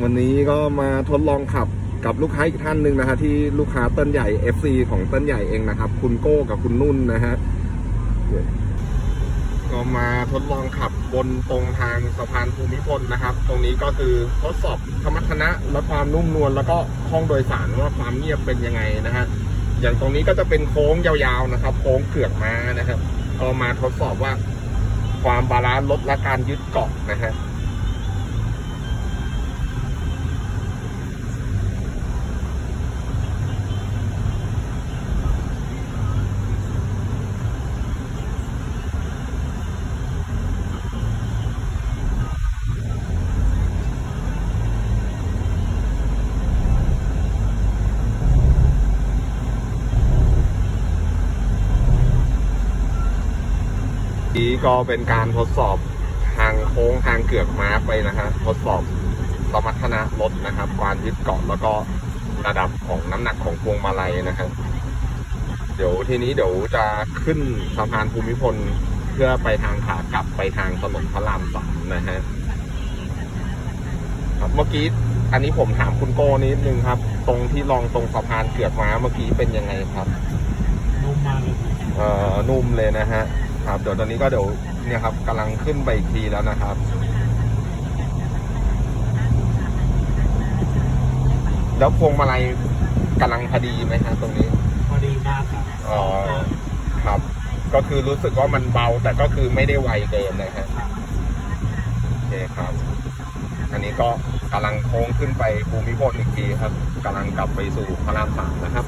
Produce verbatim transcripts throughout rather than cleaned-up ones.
วันนี้ก็มาทดลองขับกับลูกค้าอีกท่านหนึ่งนะฮะที่ลูกค้าเติ้ลใหญ่ เอฟ ซี ของเติ้ลใหญ่เองนะครับคุณโก้กับคุณนุ่นนะฮะก็มาทดลองขับบนตรงทางสะพานภูมิพลนะครับตรงนี้ก็คือทดสอบสมรรถนะและความนุ่มนวลแล้วก็ห้องโดยสารว่าความเงียบเป็นยังไงนะฮะอย่างตรงนี้ก็จะเป็นโค้งยาวๆนะครับโค้งเกือกม้านะครับก็มาทดสอบว่าความบาลานซ์รถและการยึดเกาะนะฮะนี้ก็เป็นการทดสอบทางโค้งทางเกือกม้าไปนะฮะทดสอบสมรรถนะรถนะครับการยึดเกาะแล้วก็ระดับของน้ำหนักของพวงมาลัยนะครับเดี๋ยวทีนี้เดี๋ยวจะขึ้นสะพานภูมิพลเพื่อไปทางขากลับไปทางถนนพระรามสามนะฮะครับเมื่อกี้อันนี้ผมถามคุณโก้นิดนึงครับตรงที่ลองตรงสะพานเกือกม้าเมื่อกี้เป็นยังไงครับนุ่มมากเลยเอ่อนุ่มเลยนะฮะครับเดี๋ยวตอนนี้ก็เดี๋ยวเนี่ยครับกำลังขึ้นไปอีกทีแล้วนะครับแล้วพวงมาลัยกำลังพอดีไหมครับตรงนี้พอดีมากครับอ๋อครับก็คือรู้สึกว่ามันเบาแต่ก็คือไม่ได้ไวเกินนะครับโอเคครับอันนี้ก็กำลังโค้งขึ้นไปภูมิพลอีกทีครับกำลังกลับไปสู่พระรามสามนะครับ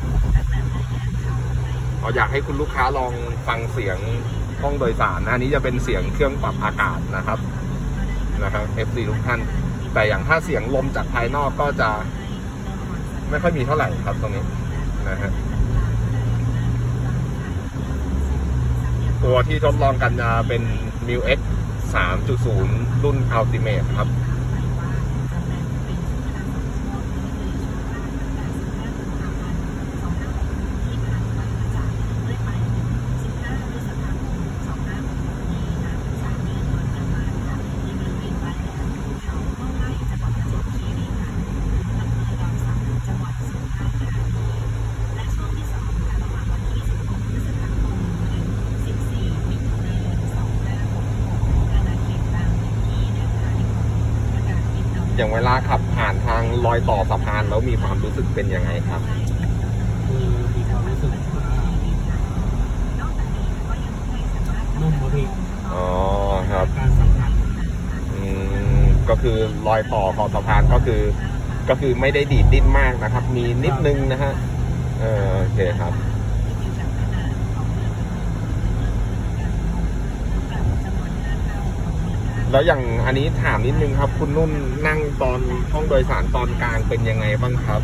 เราอยากให้คุณลูกค้าลองฟังเสียงห้องโดยสารนะอันนี้จะเป็นเสียงเครื่องปรับอากาศนะครับนะครับ เอฟ ซี ทุกท่านแต่อย่างถ้าเสียงลมจากภายนอกก็จะไม่ค่อยมีเท่าไหร่ครับตรงนี้นะฮะตัวที่ทดลองกันจะเป็น มิว เอ็กซ์ สามจุดศูนย์ รุ่น Ultimate ครับอย่างเวลาขับผ่านทางรอยต่อสะพานแล้วมีความรู้สึกเป็นยังไงครับคือมีความรู้สึกนุ่มดีอ๋อครับการสัมผัสอืมก็คือรอยต่อของสะพานก็คือก็คือไม่ได้ดีดดิ้นมากนะครับมีนิดนึงนะฮะเออโอเคครับแล้วอย่างอันนี้ถามนิดนึงครับคุณนุ่นนั่งตอนห้องโดยสารตอนกลางเป็นยังไงบ้างครับ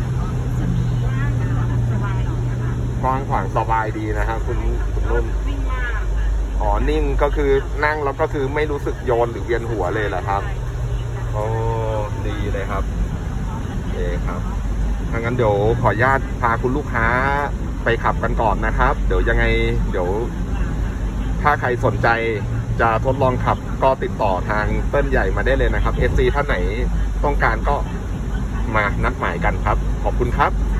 กว้างขวางสบายดีนะครับคุณคุณนุ่นอ๋อนิ่งก็คือนั่งแล้วก็คือไม่รู้สึกโยนหรือเวียนหัวเลยเหรอครับโอ้ดีเลยครับโอเคครับถ้างั้นเดี๋ยวขออนุญาตพาคุณลูกค้าไปขับกันก่อนนะครับเดี๋ยวยังไงเดี๋ยวถ้าใครสนใจจะทดลองขับก็ติดต่อทางเติ้ลใหญ่มาได้เลยนะครับ เอฟ ซี ท่านไหนต้องการก็มานัดหมายกันครับขอบคุณครับ